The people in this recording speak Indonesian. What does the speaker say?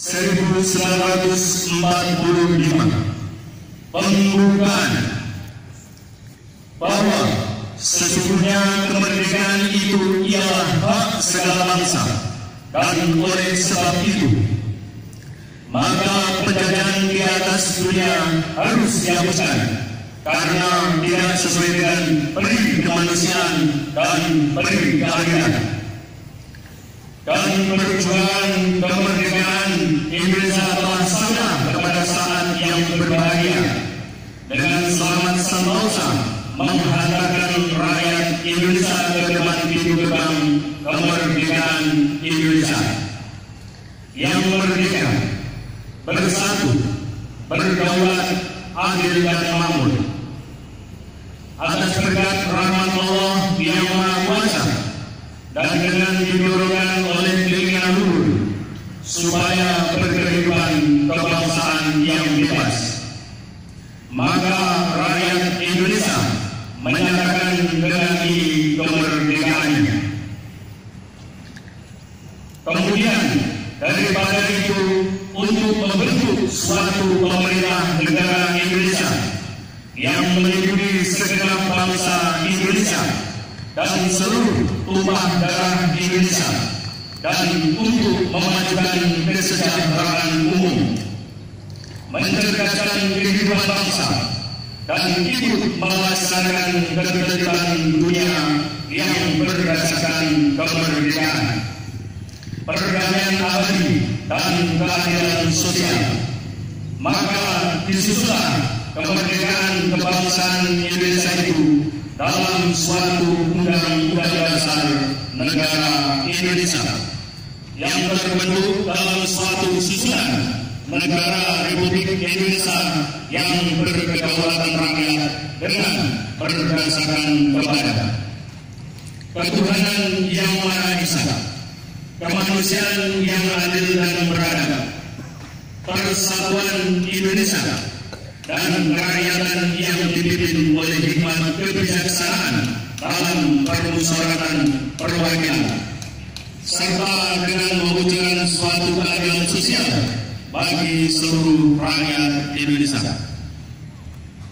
1945 pembukaan bahwa sesungguhnya kemerdekaan itu ialah hak segala bangsa, dan oleh sebab itu maka penjajahan di atas dunia harus dihapuskan karena tidak sesuai dengan peri kemanusiaan dan peri keadilan. Dan perjuangan kemerdekaan Indonesia telah sampai kepada saat yang berbahagia dengan selamat sentosa menghantarkan rakyat Indonesia ke depan pintu gerbang kemerdekaan Indonesia yang merdeka, bersatu, berdaulat, adil dan makmur. Atas berkat rahmat Allah yang Maha Kuasa dan dengan didorongkan oleh keinginan luhur supaya berkehidupan kebangsaan yang bebas, maka rakyat Indonesia menyatakan dengan ini kemerdekaannya. Kemudian daripada itu, untuk membentuk suatu pemerintah negara Indonesia yang meliputi segenap bangsa Indonesia dan seluruh tumpah darah Indonesia, dan untuk memajukan kesejahteraan umum, mencerdaskan kehidupan bangsa, dan ikut melaksanakan ketertiban dunia yang berdasarkan kemerdekaan, perdamaian abadi dan keadilan sosial, maka disusunlah kemerdekaan kebangsaan Indonesia itu dalam suatu undang-undang dasar negara Indonesia yang terbentuk dalam suatu susunan negara Republik Indonesia yang berkedaulatan rakyat dengan berdasarkan kepada ketuhanan yang Maha Esa, kemanusiaan yang adil dan beradab, persatuan Indonesia, dan kerakyatan yang dipimpin oleh hikmat kebijaksanaan dalam permusyawaratan perwakilan, serta dengan mewujudkan suatu keadilan sosial bagi seluruh rakyat Indonesia.